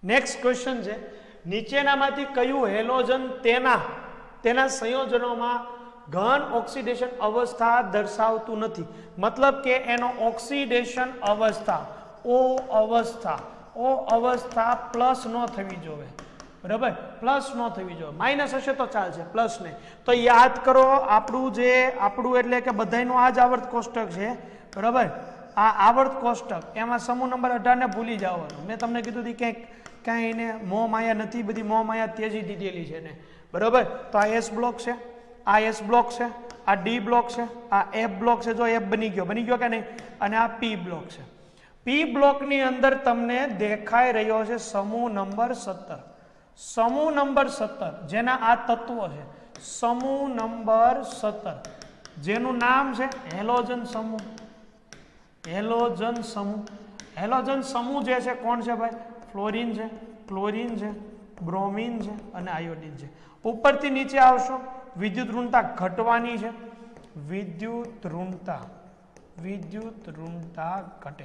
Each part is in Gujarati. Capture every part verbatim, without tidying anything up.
નેક્સ્ટ ક્વેશ્ચન છે, નીચેનામાંથી કયું હેલોજન તેના તેના સંયોજનોમાં ઘન ઓક્સિડેશન અવસ્થા દર્શાવતું નથી? મતલબ કે એનો ઓક્સિડેશન અવસ્થા ઓ અવસ્થા ઓ અવસ્થા પ્લસ ન થવી જોઈએ, બરાબર? પ્લસ ન થવી જોઈએ, માઇનસ હશે તો ચાલશે, પ્લસ નહીં. તો યાદ કરો આપણું જે આપણું એટલે કે બધાનું આ જ આવર્ત કોષ્ટક છે, બરાબર? આ આવર્ત કોષ્ટક એમાં સમૂહ નંબર અઢાર ને ભૂલી જવાનું. મેં તમને કીધું હતું ક્યાંક કાંઈ એને મોહ માયા નથી, બધી મોહ માયા તેજી દીધેલી છે ને, બરાબર? તો આ એસ બ્લોક છે, આ એસ બ્લોક છે, આ ડી બ્લોક છે, આ એફ બ્લોક છે. જો એફ બની ગયો બની ગયો કે નહીં? અને આ પી બ્લોક છે. પી બ્લોકની અંદર તમને દેખાઈ રહ્યો છે સમૂહ નંબર સત્તર. સમૂહ નંબર સત્તર જેના આ તત્વો છે, સમૂહ નંબર સત્તર જેનું નામ છે હેલોજન સમૂહ. હેલોજન સમૂહ હેલોજન સમૂહ જે છે કોણ છે ભાઈ? ફ્લોરિન છે, ક્લોરિન છે, બ્રોમિન છે અને આયોડિન છે. ઉપરથી નીચે આવશો, વિદ્યુત ઋણતા ઘટવાની છે, વિદ્યુત ઋણતા વિદ્યુત ઋણતા ઘટે.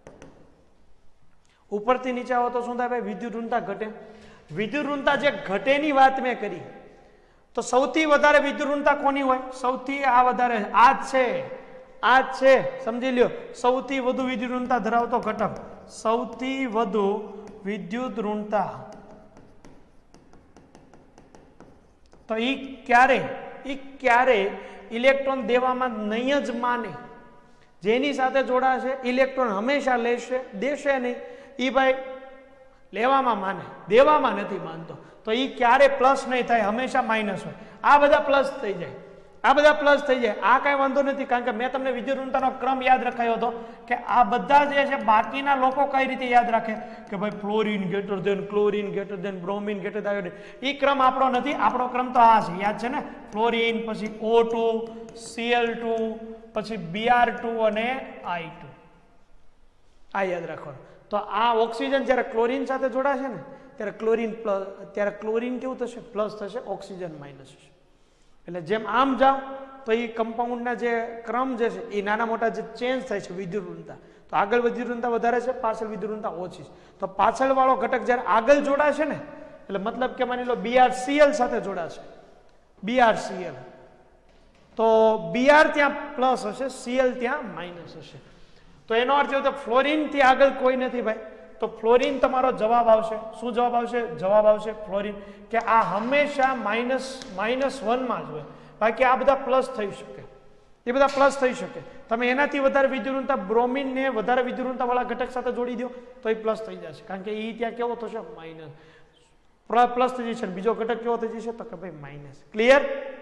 ઉપરથી નીચે આવો તો શું થાય ભાઈ? વિદ્યુત ઋણતા ઘટે. વિદ્યુત ઋણતા જે ઘટેની વાત મેં કરી, તો સૌથી વધારે વિદ્યુત ઋણતા કોની હોય? સૌથી આ વધારે આ જ છે, આ જ છે, સમજી લ્યો. સૌથી વધુ વિદ્યુત ઋણતા ધરાવતો ઘટક, સૌથી વધુ વિદ્યુત ઋણતા. તો ઈ ક્યારે ઈ ક્યારે ઇલેક્ટ્રોન દેવામાં નહીં જ માને. જેની સાથે જોડાશે ઇલેક્ટ્રોન હંમેશા લેશે, દેશે નહીં. ઈ ભાઈ લેવામાં માને, દેવામાં નથી માનતો. તો ઈ ક્યારે પ્લસ નહીં થાય, હંમેશા માઇનસ હોય. આ બધા પ્લસ થઈ જાય, આ બધા પ્લસ થઈ જાય. આ કાંઈ વાંધો નથી, કારણ કે મેં તમને વિદ્યુત ઋણતાનો ક્રમ યાદ રખાયો હતો કે આ બધા જે છે બાકીના લોકો કઈ રીતે યાદ રાખે કે ભાઈ fluorine greater than chlorine greater than bromine greater than iodine. એ ક્રમ આપણો નથી, આપણો ક્રમ તો આ છે, યાદ છે ને? ફ્લોરિન, પછી ઓ ટુ, સીએલ ટુ, પછી બીઆર ટુ અને આઈ ટુ. આ યાદ રાખવાનું. તો આ ઓક્સિજન જ્યારે ક્લોરિન સાથે જોડાશે ને ત્યારે ક્લોરિન પ્લસ, ત્યારે ક્લોરિન કેવું થશે? પ્લસ થશે, ઓક્સિજન માઇનસ થશે. એટલે જેમ આમ જાઓ તો એ કમ્પાઉન્ડના જે ક્રમ જે છે એ નાના મોટા જે ચેન્જ થાય છે વિદ્યુત ઋણતા. તો આગળ વિદ્યુત ઋણતા વધારે છે, પાછળ વિદ્યુત ઋણતા ઓછી છે. તો પાછળ વાળો ઘટક જ્યારે આગળ જોડાશે ને, એટલે મતલબ કે માની લો બીઆરસીએલ સાથે જોડાશે, બીઆરસીએલ, તો બીઆર ત્યાં પ્લસ હશે, સીએલ ત્યાં માઇનસ હશે. તો એનો અર્થ એવો તો ફ્લોરિન થી આગળ કોઈ નથી ભાઈ. તો ફ્લોરિન તમારો જવાબ આવશે. શું જવાબ આવશે? જવાબ આવશે ફ્લોરિન. કે આ હંમેશા માઇનસ માઇનસ વનમાં જ હોય, બાકી આ બધા પ્લસ થઈ શકે, એ બધા પ્લસ થઈ શકે. તમે એનાથી વધારે વિદ્યુત ઋણતા બ્રોમિન ને વધારે વિદ્યુત ઋણતા વાળા ઘટક સાથે જોડી દો તો એ પ્લસ થઈ જશે, કારણ કે એ ત્યાં કેવો થશે? માઇનસ. પ્લસ થઈ જશે. બીજો ઘટક કેવો થઈ જશે? તો કે ભાઈ માઇનસ. ક્લિયર?